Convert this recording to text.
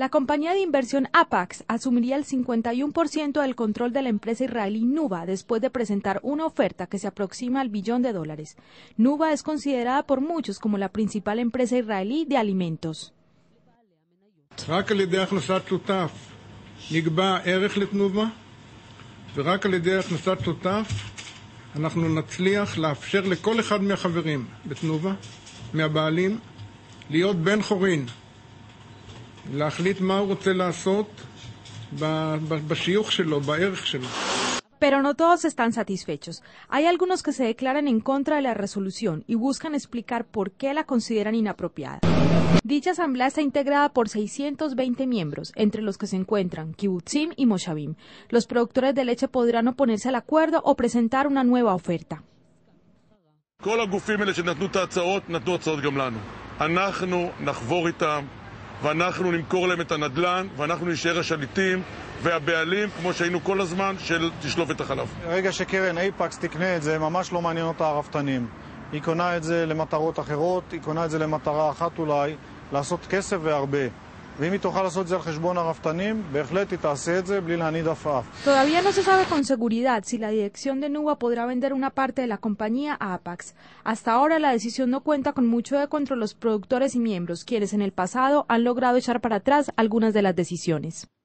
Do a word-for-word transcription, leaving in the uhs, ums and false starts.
La compañía de inversión Apax asumiría el cincuenta y uno por ciento del control de la empresa israelí Nuba después de presentar una oferta que se aproxima al billón de dólares. Nuba es considerada por muchos como la principal empresa israelí de alimentos. רק על ידי הכנסת שותף נקבע ערך לתנובה, ורק על ידי הכנסת שותף אנחנו נצליח לאפשר לכל אחד מהחברים בתנובה, מהבעלים, להיות בן חורין, להחליט מה הוא רוצה לעשות בשיוך שלו, בערך שלו. Pero no todos están satisfechos. Hay algunos que se declaran en contra de la resolución y buscan explicar por qué la consideran inapropiada. Dicha asamblea está integrada por seiscientos veinte miembros, entre los que se encuentran kibutzim y moshavim. Los productores de leche podrán oponerse al acuerdo o presentar una nueva oferta. כל הגופים האלה שנתנו את ההצעות, נתנו הצעות גם לנו. אנחנו נחבור איתם, ואנחנו נמכור להם את הנדל"ן, ואנחנו נשאר השליטים והבעלים, כמו שהיינו כל הזמן, של תשלוף את החלב. ברגע שקרן אייפקס תקנה את זה, ממש לא מעניין אותה הרפתנים. היא קונה את זה למטרות אחרות, היא קונה את זה למטרה אחת אולי, לעשות כסף והרבה. ואם היא תוכל לעשות את זה על חשבון הרפתנים, בהחלט היא תעשה את זה בלי להניד עפעף. Todavía no se sabe con seguridad si la dirección de Nuba podrá vender una parte de la compañía a Apax. Hasta ahora la decisión no cuenta con mucho eco entre los productores y miembros, quienes en el pasado han logrado echar para atrás algunas de las decisiones.